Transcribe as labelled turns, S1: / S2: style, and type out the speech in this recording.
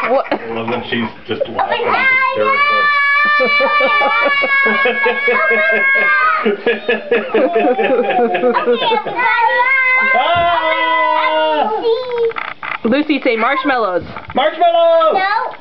S1: What?
S2: I love when she's just laughing hysterically.
S1: Lucy, say marshmallows.
S2: Marshmallows!
S3: No.